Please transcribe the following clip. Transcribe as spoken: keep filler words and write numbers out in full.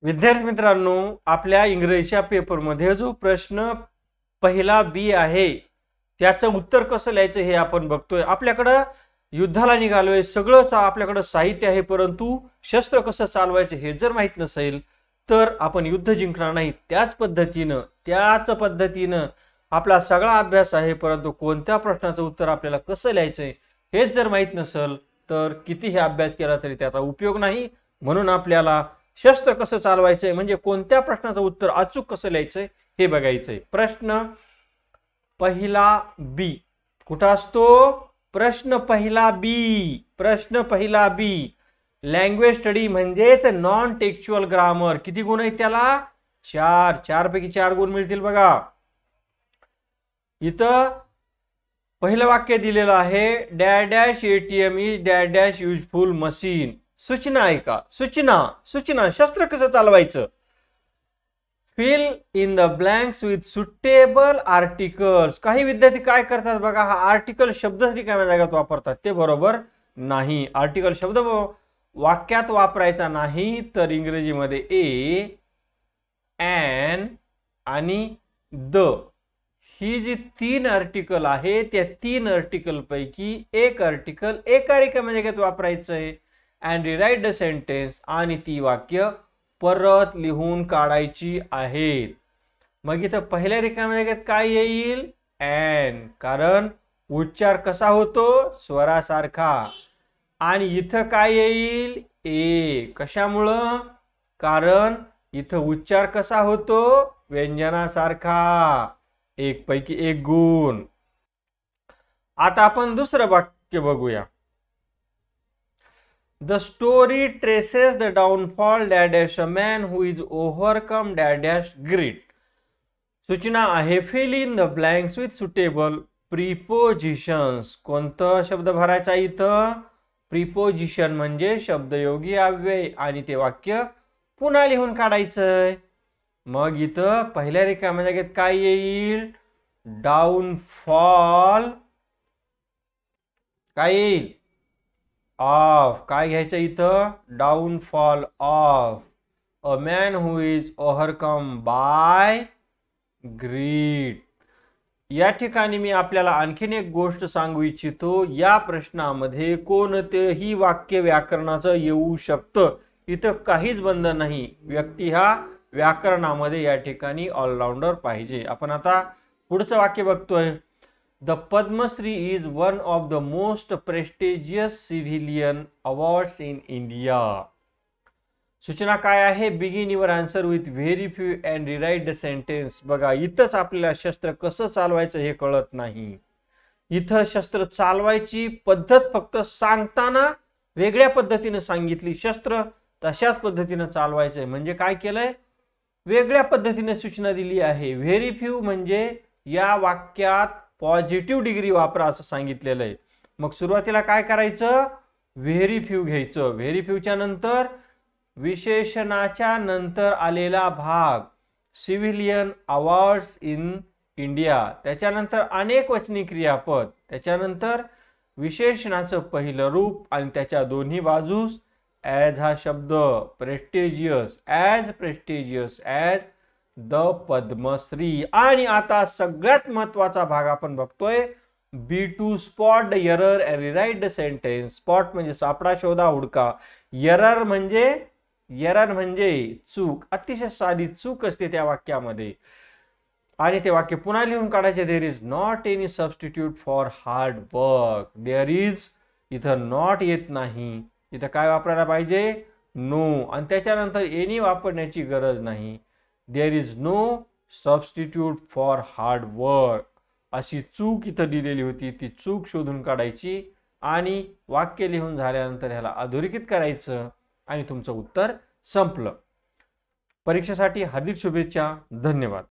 विद्यार्थी मित्रांनो, आपल्या इंग्रजीच्या पेपरमध्ये जो प्रश्न पहिला बी आहे त्याचं उत्तर कसं लिहायचं हे आपण बघतोय। आपल्याकडे युद्धाला निघालोय, सगळंच आपल्याकडे साहित्य आहे, परंतु शस्त्र कसं चालवायचं हे जर माहित नसेल तर आपण युद्ध जिंकणार नाही। त्याच पद्धतीने त्याच पद्धतीने आपला सगळा अभ्यास आहे, परंतु कोणत्या प्रश्नाचं उत्तर आपल्याला कसं लिहायचं हेच जर माहित नसेल तर कितीही अभ्यास केला तरी त्याचा उपयोग नाही। म्हणून आपल्याला शस्त्र कसं चालवायचंय म्हणजे कोणत्या प्रश्नाचं उत्तर अचूक कसं लिहायचंय हे बघायचंय। प्रश्न पहिला बी कुठं असतो? प्रश्न पहिला बी प्रश्न पहिला बी लँग्वेज स्टडी म्हणजेच नॉन टेक्स्चुअल ग्रामर। किती गुण आहेत त्याला? चार चार पैकी चार गुण मिळतील बघा। इथं पहिलं वाक्य दिलेलं आहे, dash dash ATM is dash dash useful machine. सूचना आहे का? सूचना सूचना शस्त्र कसं चालवायचं? Fill in the blanks with suitable articles. काही विद्यार्थी काय करतात बघा, हा आर्टिकल शब्द रिकाम्या जागेत वापरतात, ते बरोबर नाही। आर्टिकल शब्द वाक्यात वापरायचा नाही, तर इंग्रजीमध्ये ए, एन आणि द ही जी तीन आर्टिकल आहे त्या तीन आर्टिकल पैकी एक आर्टिकल एका रिकाम्या जागेत वापरायचं आहे and rewrite the sentence आणि ती वाक्य परत लिहून काढायची आहेत। मग इथं पहिल्या रिकाम्या जागेत काय येईल? एन, कारण उच्चार कसा होतो? स्वरासारखा। आणि इथं काय येईल? ए, कशामुळं? कारण इथं उच्चार कसा होतो? व्यंजनासारखा। एक पैकी एक गुण। आता आपण दुसरं वाक्य बघूया। The story traces the downfall dash dash a man who is overcome dash dash grit। सूचना आहे, fill in the blanks with suitable prepositions। कोणतं शब्द भरायचा इथं? प्रीपोजिशन म्हणजे शब्दयोगी अव्यय, आणि ते वाक्य पुन्हा लिहून काढायचंय। मग इथं पहिल्या रिकाम्या जागेत काय येईल? डाउनफॉल काय येईल? ऑफ। काय घ्यायचं इथं? Downfall of a man who is overcome by greed. या ठिकाणी मी आपल्याला आणखीन एक गोष्ट सांगू इच्छितो, या प्रश्नामध्ये कोणतेही वाक्य व्याकरणाचं येऊ शकतं, इथं काहीच बंधन नाही। व्यक्ती हा व्याकरणामध्ये या ठिकाणी ऑलराउंडर पाहिजे। आपण आता पुढचं वाक्य बघतोय, The Padma Shri is one of the most prestigious civilian awards in India। सूचना काय आहे? Begin your answer with very few and rewrite the sentence। बघा, इथंच आपल्याला शस्त्र कसं चालवायचं हे कळत नाही। इथं शस्त्र चालवायची पद्धत फक्त सांगताना वेगळ्या पद्धतीने सांगितली, शस्त्र तशाच पद्धतीने चालवायचंय म्हणजे काय केलंय? वेगळ्या पद्धतीने सूचना दिली आहे। व्हेरी फ्यू म्हणजे या वाक्यात पॉझिटिव्ह डिग्री वापरा असं सांगितलेलं आहे। मग सुरुवातीला काय करायचं? व्हेरी फ्यू घ्यायचं। व्हेरी फ्यूच्या नंतर विशेषणाच्या नंतर आलेला भाग सिव्हिलियन अवॉर्ड्स इन इंडिया, त्याच्यानंतर अनेक वचनी क्रियापद, त्याच्यानंतर विशेषणाचं पहिलं रूप आणि त्याच्या दोन्ही बाजूस ॲज हा शब्द, prestigious, as prestigious as the Padmashri. आणि आता सगळ्यात महत्वाचा भाग आपण बघतोय, B two spot the error and rewrite the sentence. Spot म्हणजे सापडा, शोधा, हुडका। एरर म्हणजे एरर म्हणजे चूक, अतिशय साधी चूक असते त्या वाक्यामध्ये, आणि ते वाक्य पुन्हा लिहून काढायचे। There is not any substitute for hard work. There is इथं नॉट येत नाही, इथं काय वापरायला पाहिजे? नो, आणि त्याच्यानंतर एनी वापरण्याची गरज नाही। There is no substitute for hard work अशी चूक इथं दिलेली होती, ती चूक शोधून काढायची आणि वाक्य लिहून झाल्यानंतर ह्याला अधोरेखित करायचं आणि तुमचं उत्तर संपलं। परीक्षेसाठी हार्दिक शुभेच्छा। धन्यवाद।